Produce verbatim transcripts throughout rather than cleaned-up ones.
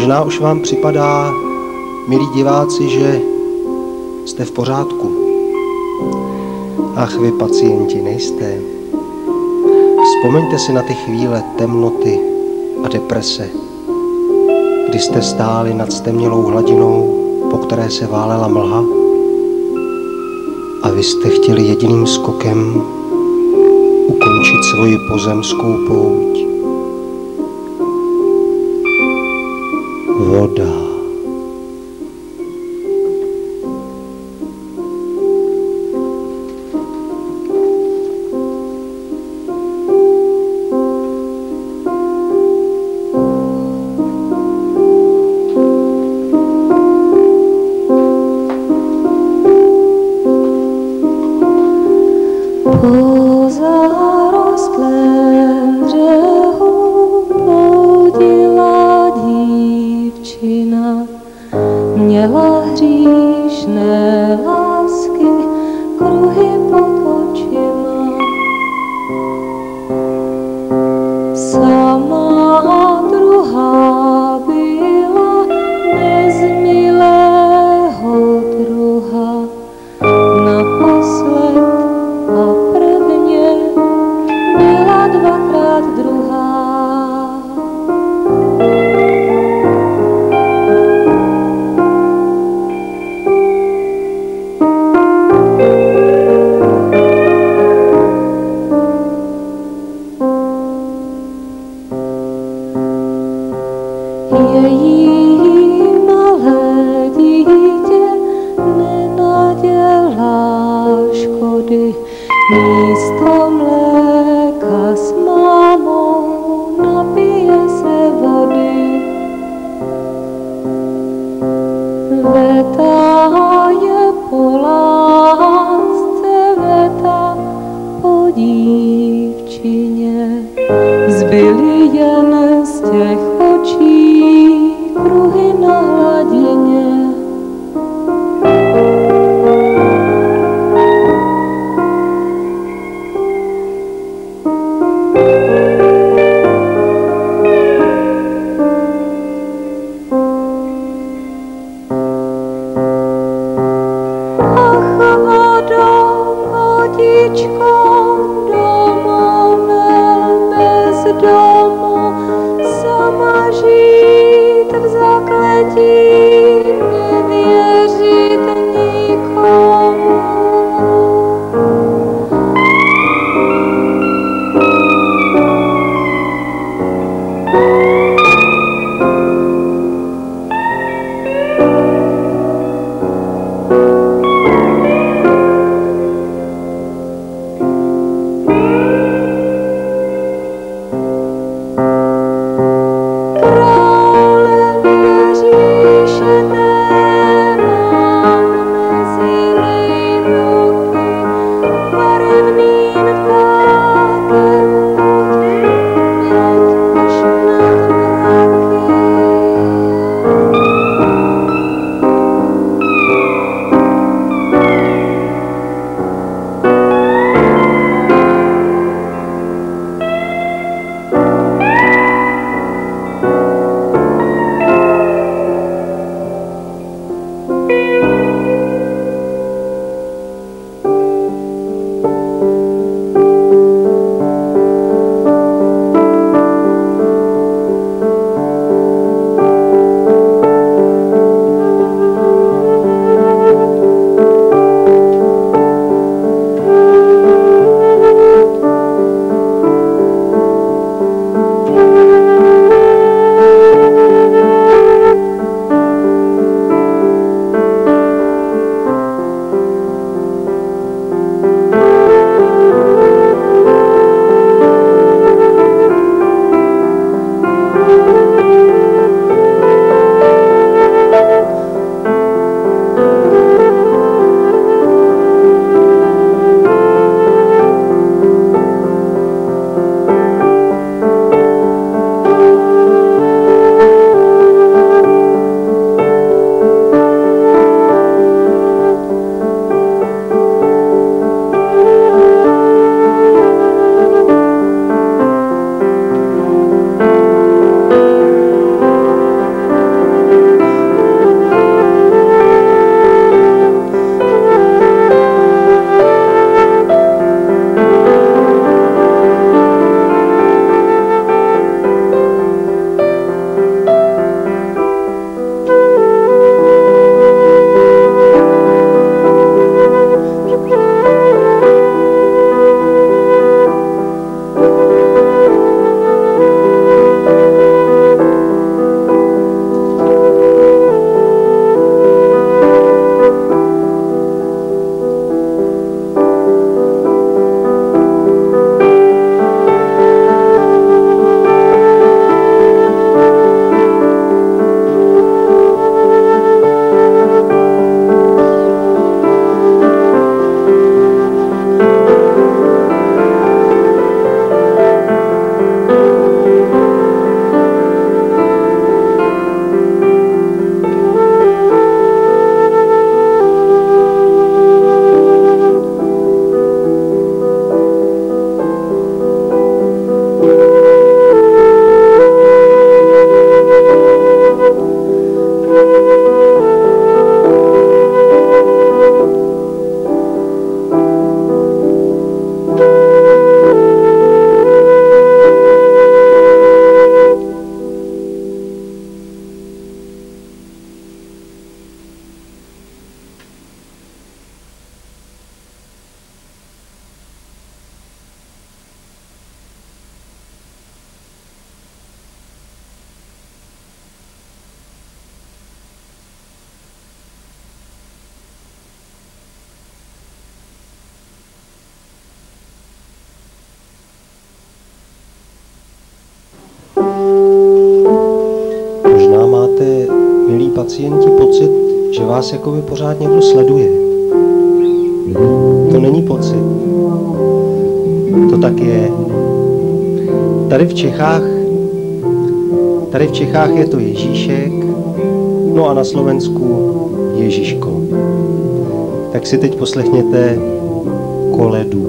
Možná už vám připadá, milí diváci, že jste v pořádku. Ach, vy pacienti nejste. Vzpomeňte si na ty chvíle temnoty a deprese, kdy jste stáli nad stemnělou hladinou, po které se válela mlha, a vy jste chtěli jediným skokem ukončit svoji pozemskou pouť. Voda. Po zarostlém břehu bloudila dívčina, měla hříšné lásky, kruhy pod očima. Sama druhá byla nezmilého druha, naposled a prvně byla dvakrát druhá. Její malé dítě nenadělá škody, místo mléka s mámou napije se vody. Veta je po lásce, veta po dívčině, zbyly jen z těch očí kruhy na hladině. Sama žít v zakletí, nevěřit nikomu. Králem neříšené pacienti pocit, že vás jakoby pořád někdo sleduje. To není pocit. To tak je. Tady v Čechách, tady v Čechách je to Ježíšek, no a na Slovensku Ježíško. Tak si teď poslechněte koledu.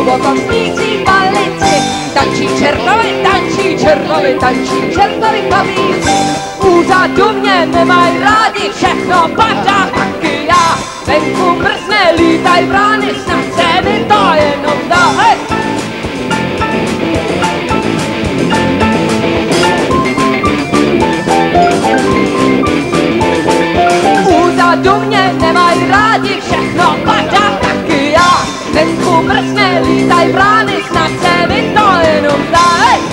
hluboko snící palici. Tančí čertovi, tančí čertovi, tančí čertovi klavíři. Úřadu mě nemají rádi, všechno padá taky já. Venku mrzne, lítaj brány, snad se mi to jenom dá. Hej! Úřadu mě nemají rádi, všechno padá taky já. Venku mrzne, lítaj brány, snad se mi to jenom dá. Hej!